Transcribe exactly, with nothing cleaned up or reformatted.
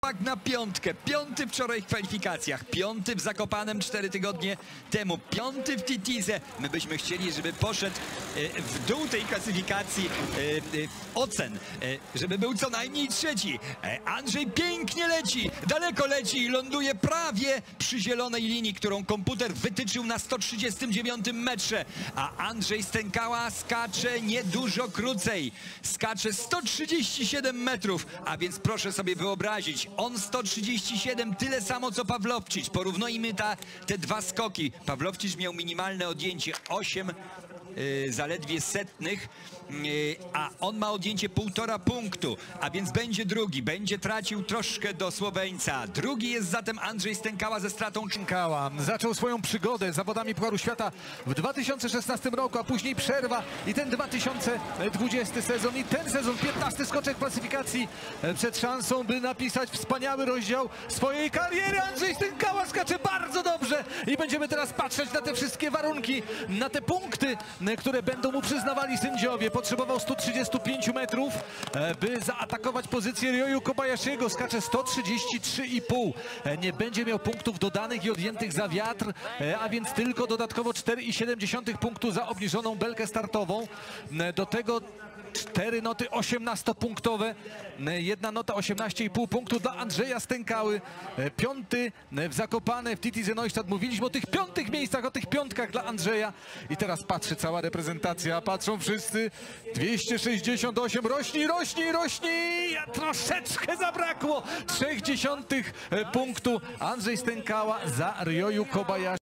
na piątkę. Piąty wczoraj w kwalifikacjach, piąty w Zakopanem cztery tygodnie temu, piąty w Titize. My byśmy chcieli, żeby poszedł w dół tej klasyfikacji ocen, żeby był co najmniej trzeci. Andrzej pięknie leci, daleko leci i ląduje prawie przy zielonej linii, którą komputer wytyczył na sto trzydziestym dziewiątym metrze. A Andrzej Stękała skacze niedużo krócej. Skacze sto trzydzieści siedem metrów, a więc proszę sobie wyobrazić, on sto trzydzieści siedem, tyle samo co Pawłowczyć. Porównujmy ta, te dwa skoki. Pawłowczyć miał minimalne odjęcie osiem yy, zaledwie setnych, yy, a on ma odjęcie półtora punktu, a więc będzie drugi, będzie tracił troszkę do Słoweńca. Drugi jest zatem Andrzej Stękała ze stratą. Stękała zaczął swoją przygodę z zawodami Pucharu Świata w dwa tysiące szesnastym roku, a później przerwa i ten dwa tysiące dwudziesty sezon i ten sezon, piętnasty skoczek klasyfikacji przed szansą, by napisać wspaniały rozdział swojej kariery. Andrzej Stękała skacze bardzo dobrze i będziemy teraz patrzeć na te wszystkie warunki, na te punkty, które będą mu przyznawali sędziowie. Potrzebował stu trzydziestu pięciu metrów, by zaatakować pozycję Ryoyu Kobayashiego. Skacze sto trzydzieści trzy i pół. Nie będzie miał punktów dodanych i odjętych za wiatr, a więc tylko dodatkowo cztery i siedem dziesiątych punktu za obniżoną belkę startową. Do tego cztery noty osiemnastopunktowe, jedna nota osiemnaście i pół punktu dla Andrzeja Stękały. Piąty w Zakopane, w Titize Neustadt. Mówiliśmy o tych piątych miejscach, o tych piątkach dla Andrzeja. I teraz patrzy cała reprezentacja, patrzą wszyscy. dwieście sześćdziesiąt osiem, rośnij, rośnij, rośnij! Troszeczkę zabrakło trzech dziesiątych punktu. Andrzej Stękała za Ryoyu Kobayashi.